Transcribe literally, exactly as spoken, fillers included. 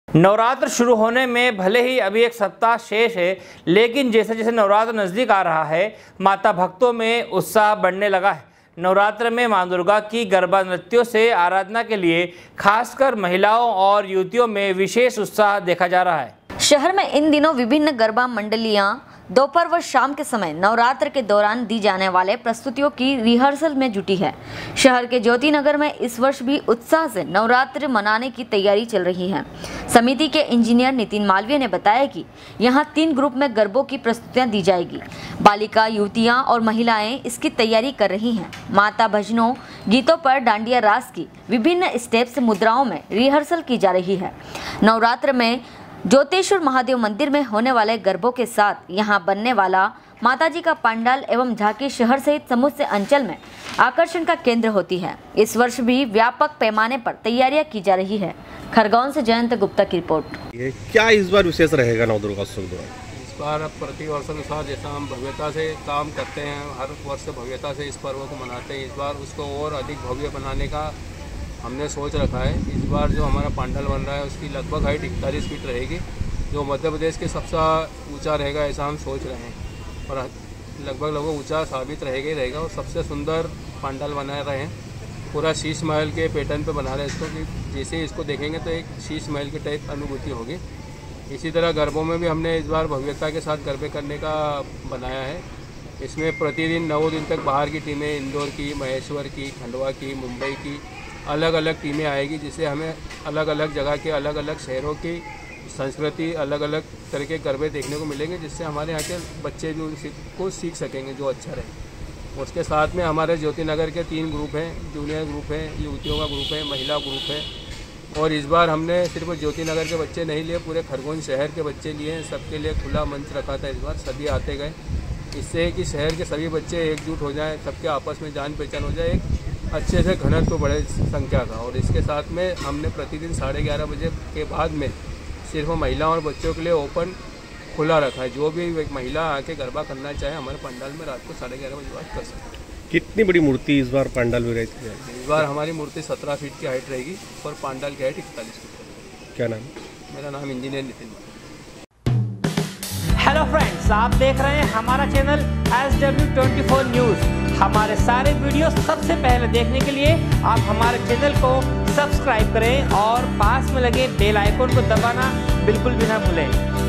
नवरात्र शुरू होने में भले ही अभी एक सप्ताह शेष है, लेकिन जैसे जैसे नवरात्र नज़दीक आ रहा है, माता भक्तों में उत्साह बढ़ने लगा है। नवरात्र में मां दुर्गा की गरबा नृत्यों से आराधना के लिए खासकर महिलाओं और युवतियों में विशेष उत्साह देखा जा रहा है। शहर में इन दिनों विभिन्न गरबा मंडलियां दोपहर व शाम के समय नवरात्र के दौरान दी जाने वाले प्रस्तुतियों की रिहर्सल में जुटी है। शहर के ज्योति नगर में इस वर्ष भी उत्साह से नवरात्र मनाने की तैयारी चल रही है। समिति के इंजीनियर नितिन मालवीय ने बताया कि यहां तीन ग्रुप में गरबों की प्रस्तुतियां दी जाएगी। बालिका, युवतियां और महिलाएं इसकी तैयारी कर रही हैं। माता भजनों, गीतों पर डांडिया रास की विभिन्न स्टेप्स मुद्राओं में रिहर्सल की जा रही है। नवरात्र में ज्योतेश्वर महादेव मंदिर में होने वाले गरबों के साथ यहां बनने वाला माताजी का पंडाल एवं झांकी शहर सहित समूचे अंचल में आकर्षण का केंद्र होती है। इस वर्ष भी व्यापक पैमाने पर तैयारियां की जा रही है। खरगोन से जयंत गुप्ता की रिपोर्ट। ये क्या इस बार विशेष रहेगा नवदुर्गोत्सव द्वारा? इस बार प्रति वर्ष अनुसार जैसा हम भव्यता से काम करते हैं, हर वर्ष भव्यता से इस पर्व को मनाते हैं, इस बार उसको और अधिक भव्य बनाने का हमने सोच रखा है। इस बार जो हमारा पंडाल बन रहा है उसकी लगभग हाइट इकतालीस फीट रहेगी, जो मध्य प्रदेश के सबसे ऊंचा रहेगा ऐसा हम सोच रहे हैं। और लगभग लगभग ऊंचा साबित रहेगा ही रहेगा और सबसे सुंदर पंडाल बना रहे हैं। पूरा शीश महल के पैटर्न पे बना रहे हैं इसको, कि जैसे इसको देखेंगे तो एक शीश महल के टाइप अनुभूति होगी। इसी तरह गरबों में भी हमने इस बार भव्यता के साथ गरबे करने का बनाया है। इसमें प्रतिदिन नौ दिन तक बाहर की टीमें, इंदौर की, महेश्वर की, खंडवा की, मुंबई की अलग अलग टीमें आएगी, जिससे हमें अलग अलग जगह के अलग अलग शहरों की संस्कृति, अलग अलग तरह के गरबे देखने को मिलेंगे, जिससे हमारे यहाँ के बच्चे भी उनको सीख सकेंगे जो अच्छा रहे। उसके साथ में हमारे ज्योति नगर के तीन ग्रुप हैं, जूनियर ग्रुप है, युवतियों का ग्रुप है, महिला ग्रुप है। और इस बार हमने सिर्फ ज्योति नगर के बच्चे नहीं लिए, पूरे खरगोन शहर के बच्चे लिए हैं। सबके लिए खुला मंच रखा था इस बार, सभी आते गए। इससे कि शहर के सभी बच्चे एकजुट हो जाएँ, सबके आपस में जान पहचान हो जाए, एक अच्छे से घनत्व बढ़े संख्या का। और इसके साथ में हमने प्रतिदिन साढ़े ग्यारह बजे के बाद में सिर्फ महिलाओं और बच्चों के लिए ओपन खुला रखा है। जो भी एक महिला आके गरबा करना चाहे हमारे पंडाल में रात को साढ़े ग्यारह बजे बाद कर सकते हैं। कितनी बड़ी मूर्ति इस बार पंडाल में रहती है? इस बार हमारी मूर्ति सत्रह फीट की हाइट रहेगी और पंडाल की हाइट इकतालीस फीट। क्या नाम? मेरा नाम इंजीनियर नितिन। हेलो फ्रेंड्स, आप देख रहे हैं हमारा channel S W twenty four news. हमारे सारे वीडियो सबसे पहले देखने के लिए आप हमारे चैनल को सब्सक्राइब करें और पास में लगे बेल आइकन को दबाना बिल्कुल भी ना भूलें।